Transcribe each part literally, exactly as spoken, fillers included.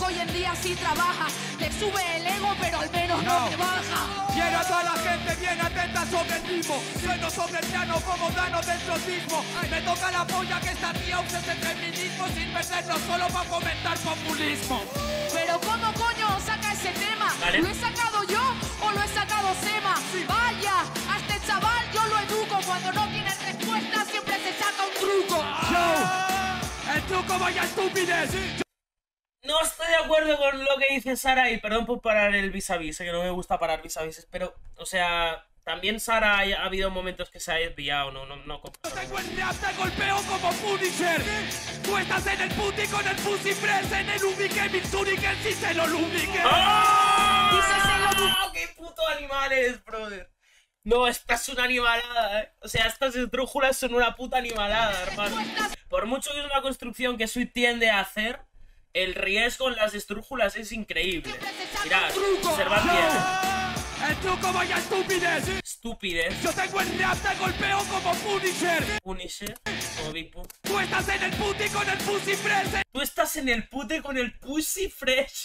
hoy en día sí trabaja. Te sube el ego, pero al menos no, no te baja. Quiero a toda la gente bien atenta sobre el ritmo. Sueno sobre el piano como Dano del exorcismo. Me toca la polla que esta tía use ese feminismo sin perderlo solo para fomentar populismo. Pero ¿cómo coño saca ese tema? Vale. ¿Lo he sacado yo o lo he sacado Sema? Vaya, a este chaval yo lo educo. Cuando no tiene respuesta siempre se saca un truco. Show. El truco vaya estupidez. No estoy de acuerdo con lo que dice Sara y perdón por parar el vis a vis, que no me gusta parar vis a vis, pero, o sea, también Sara ha, ha habido momentos que se ha desviado, no, no, no. Yo tengo el rap, te golpeo como Punisher. Tú estás en el puti con el pussy press, en el ubique, mi shuriken si se lo lubrique. ¡Oh! Díselo. ¡Qué puto animales, brother! No, esta es una animalada, ¿eh? O sea, estas esdrújulas son una puta animalada, hermano. Por mucho que es una construcción que Sweet tiende a hacer, el riesgo en las estrújulas es increíble. Mirad, observad bien. El truco vaya estupidez. Estupidez. Yo tengo el rap, te golpeo como Punisher. Punisher, como Big Pun. Tú estás en el puti con el pussy press. Tú estás en el pute con el pussy fresh.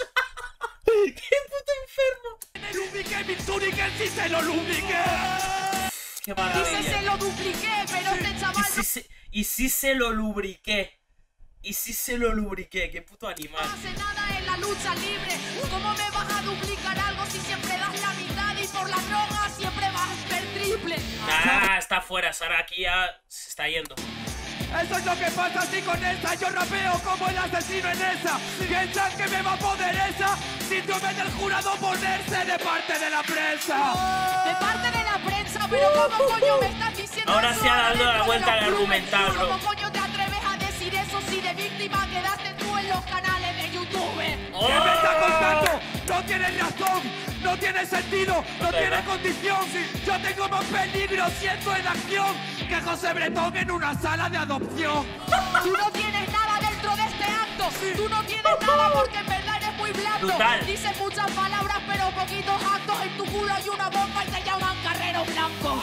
¡Qué puto enfermo! En el ubique, mi shuriken si se lo lubrique. ¡Qué Dice maravilla! se lo dupliqué, pero este Y chaval si se, y si se lo lubriqué. Y si se lo lubriqué. ¡Qué puto no animal! hace nada en la lucha libre. ¿Cómo me vas a duplicar algo si siempre das la mitad y por la droga siempre vas a ser triple? Ah, está fuera. Sara aquí ya se está yendo. Eso es lo que pasa si con esa yo rapeo como el asesino en esa. Piensan que me va a poder esa. Síndrome del jurado ponerse de parte de la prensa. De parte de la prensa, pero ¿cómo coño me estás diciendo Ahora eso se ha dado dentro la de vuelta los al clubes? argumental, bro. ¿Cómo coño te atreves a decir eso si de víctima quedaste tú en los canales de YouTube? ¡Oh! ¿Qué me está contando? No tiene razón, no tiene sentido, no Ok, tiene ¿no? condición. Yo tengo más peligro siendo en acción que José Bretón en una sala de adopción. Tú no tienes nada dentro de este acto. Tú no tienes nada porque en verdad eres muy blando. Brutal. Dices muchas palabras pero poquitos actos. En tu culo hay una bomba y te llaman Carrero Blanco.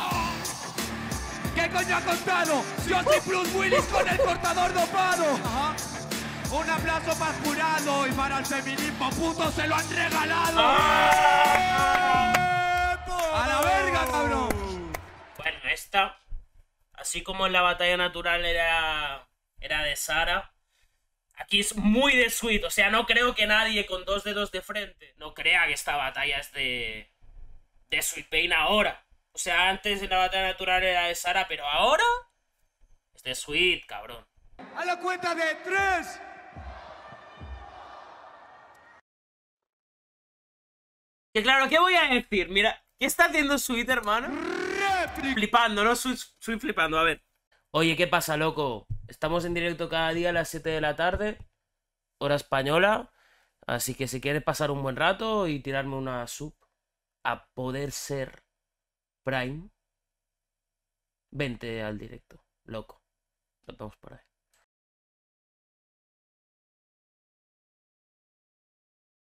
¿Qué coño ha contado? Yo soy Bruce Willis con el cortador dopado. Un aplauso para el jurado y para el feminismo puto se lo han regalado. A la verga, cabrón. Bueno, esta, así como en la batalla natural era, era de Sara, aquí es muy de Sweet. O sea, no creo que nadie con dos dedos de frente no crea que esta batalla es de, de Sweet Pain ahora. O sea, antes en la batalla natural era de Sara, pero ahora es de Sweet, cabrón. A la cuenta de tres. Que claro, ¿qué voy a decir? Mira, ¿qué está haciendo Sweet, hermano? Flipando, ¿no? Sweet, Sweet flipando, a ver. Oye, ¿qué pasa, loco? Estamos en directo cada día a las siete de la tarde, hora española. Así que si quieres pasar un buen rato y tirarme una sub a poder ser Prime, vente al directo, loco. Nos vemos por ahí.